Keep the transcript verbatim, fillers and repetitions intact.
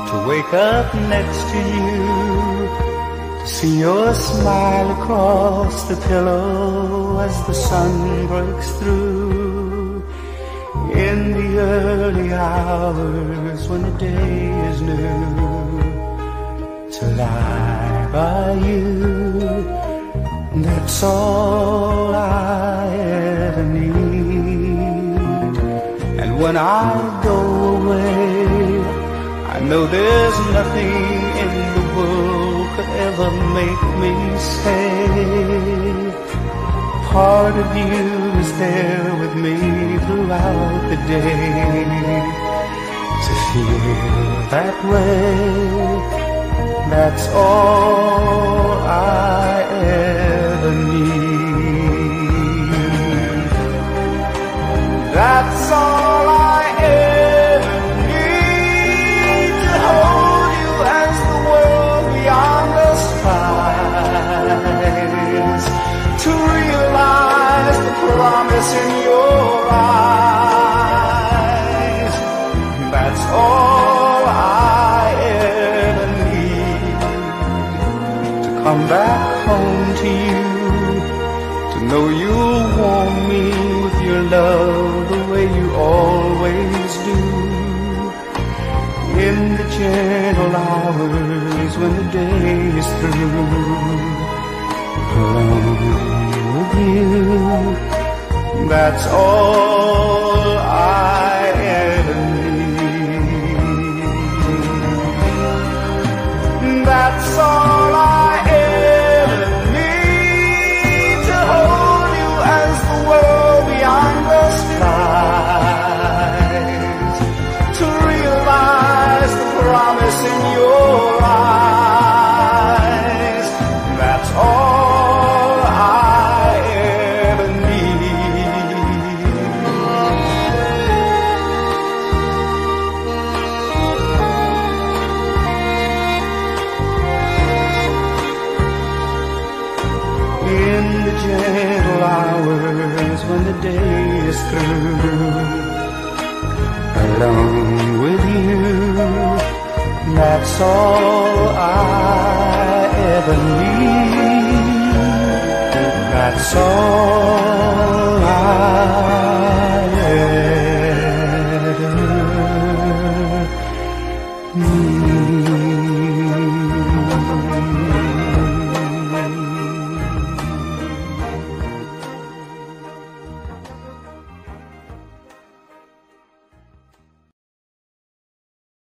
to wake up next to you, to see your smile across the pillow as the sun breaks through. In the early hours when the day is new, to lie by you, that's all I ever need. And when I go away, I know there's nothing in the world could ever make me stay. Part of you is there with me throughout the day. To feel that way, that's all I ever need. That's all I ever need, to hold you as the world beyond the skies, to realize the promise in your eyes. That's all I ever need, to come back home to you, to know you'll warm me with your love the way you always do. In the gentle hours when the day is through, alone with you, that's all I ever need. That's all I ever need, to hold you as the world beyond the skies, to realize the promise in your eyes. That's all I ever need. In the gentle hours when the day is through, alone with you, that's all I ever need. That's all I ever need.